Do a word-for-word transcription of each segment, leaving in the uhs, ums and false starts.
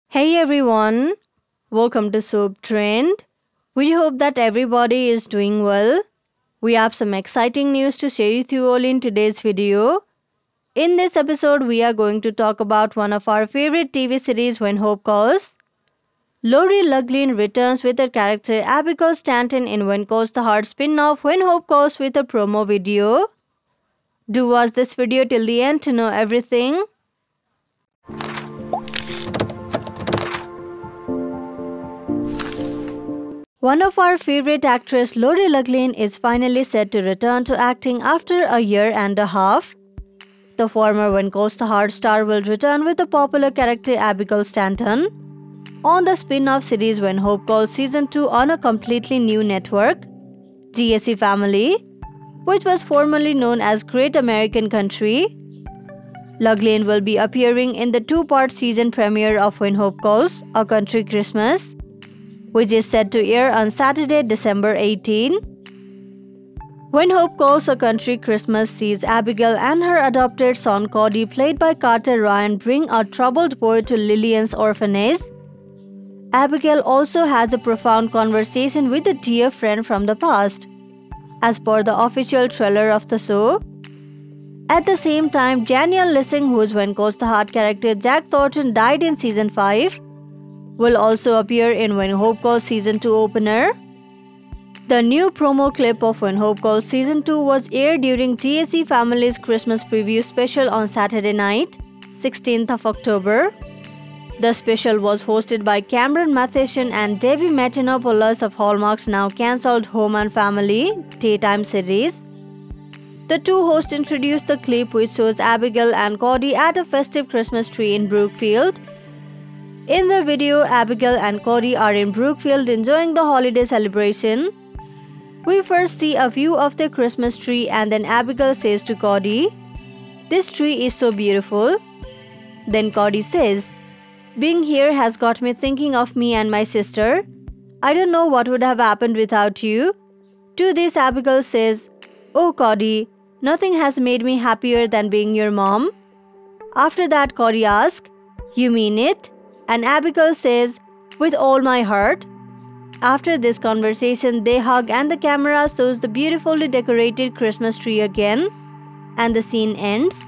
Hey everyone, welcome to Soap Trend. We hope that everybody is doing well. We have some exciting news to share with you all in today's video. In this episode, we are going to talk about one of our favorite T V series, When Hope Calls. Lori Loughlin returns with her character Abigail Stanton in When Calls the Heart spin-off When Hope Calls with a promo video. Do watch this video till the end to know everything. One of our favorite actress, Lori Loughlin, is finally set to return to acting after a year and a half. The former When Calls the Heart star will return with the popular character Abigail Stanton on the spin-off series When Hope Calls Season two on a completely new network, G S C Family, which was formerly known as Great American Country. Loughlin will be appearing in the two-part season premiere of When Hope Calls, A Country Christmas, which is set to air on Saturday, December eighteenth. When Hope Calls a Country Christmas sees Abigail and her adopted son Cody, played by Carter Ryan, bring a troubled boy to Lillian's orphanage. Abigail also has a profound conversation with a dear friend from the past, as per the official trailer of the show. At the same time, Danielle Lissing, who is When Calls the Heart character Jack Thornton, died in Season five, will also appear in When Hope Calls Season two opener. The new promo clip of When Hope Calls Season two was aired during G S C Family's Christmas preview special on Saturday night, sixteenth of October. The special was hosted by Cameron Matheson and Debbie Matenopoulos of Hallmark's now cancelled Home and Family daytime series. The two hosts introduced the clip, which shows Abigail and Cody at a festive Christmas tree in Brookfield. In the video, Abigail and Cody are in Brookfield enjoying the holiday celebration. We first see a view of the Christmas tree and then Abigail says to Cody, "This tree is so beautiful." Then Cody says, "Being here has got me thinking of me and my sister. I don't know what would have happened without you." To this, Abigail says, "Oh Cody, nothing has made me happier than being your mom." After that, Cody asks, "You mean it?" And Abigail says, "With all my heart." After this conversation, they hug and the camera shows the beautifully decorated Christmas tree again, and the scene ends.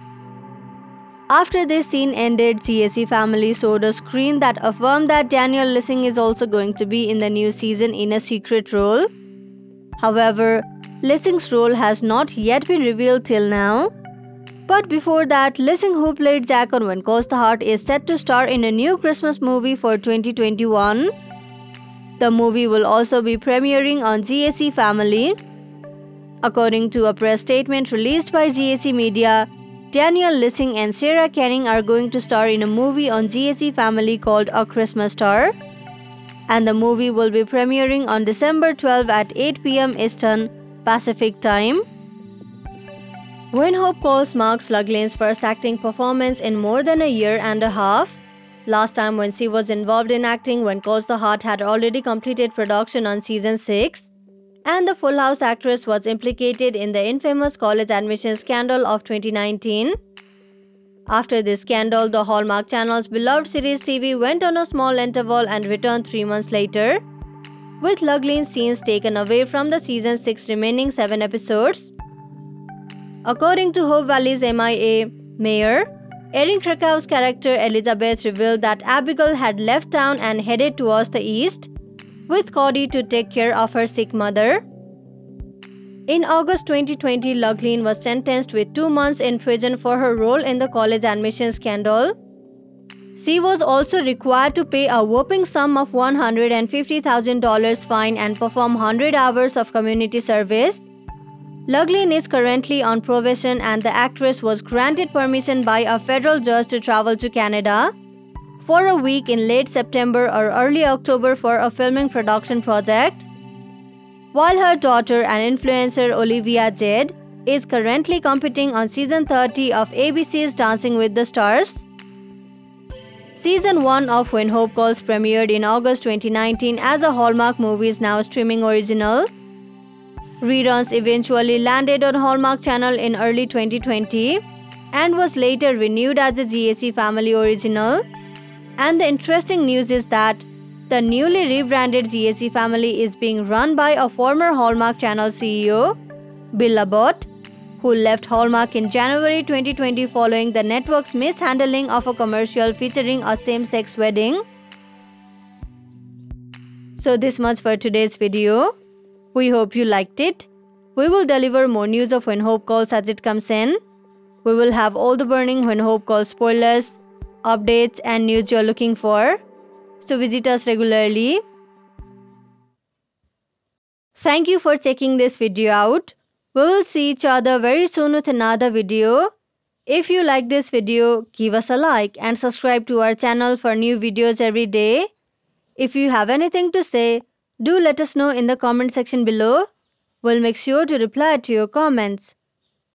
After this scene ended, G S C Family showed a screen that affirmed that Danielle Lissing is also going to be in the new season in a secret role. However, Lissing's role has not yet been revealed till now. But before that, Lissing, who played Jack on When Calls the Heart, is set to star in a new Christmas movie for twenty twenty-one. The movie will also be premiering on G S C Family. According to a press statement released by G S C Media, Danielle Lissing and Sarah Canning are going to star in a movie on G S C Family called A Christmas Star, and the movie will be premiering on December twelfth at eight p m Eastern Pacific Time. When Hope Calls marks Loughlin's first acting performance in more than a year and a half. Last time when she was involved in acting, When Calls the Heart had already completed production on Season six, and the Full House actress was implicated in the infamous college admission scandal of twenty nineteen. After this scandal, the Hallmark Channel's beloved series T V went on a small interval and returned three months later, with Loughlin's scenes taken away from the Season six remaining seven episodes. According to Hope Valley's M I A mayor, Erin Krakow's character Elizabeth revealed that Abigail had left town and headed towards the east, with Cody to take care of her sick mother. In August twenty twenty, Loughlin was sentenced with two months in prison for her role in the college admission scandal. She was also required to pay a whopping sum of one hundred fifty thousand dollars fine and perform one hundred hours of community service. Loughlin is currently on probation, and the actress was granted permission by a federal judge to travel to Canada for a week in late September or early October for a filming production project, while her daughter and influencer Olivia Jade is currently competing on Season thirty of A B C's Dancing with the Stars. Season one of When Hope Calls premiered in August twenty nineteen as a Hallmark Movies Now streaming original. Reruns eventually landed on Hallmark Channel in early twenty twenty and was later renewed as a G S C Family original. And the interesting news is that the newly rebranded G A C family is being run by a former Hallmark Channel C E O, Bill Abbott, who left Hallmark in January twenty twenty following the network's mishandling of a commercial featuring a same-sex wedding. So this much for today's video. We hope you liked it. We will deliver more news of When Hope Calls as it comes in. We will have all the burning When Hope Calls spoilers, updates and news you're looking for. So visit us regularly. Thank you for checking this video out. We will see each other very soon with another video. If you like this video, give us a like and subscribe to our channel for new videos every day. If you have anything to say, do let us know in the comment section below. We'll make sure to reply to your comments.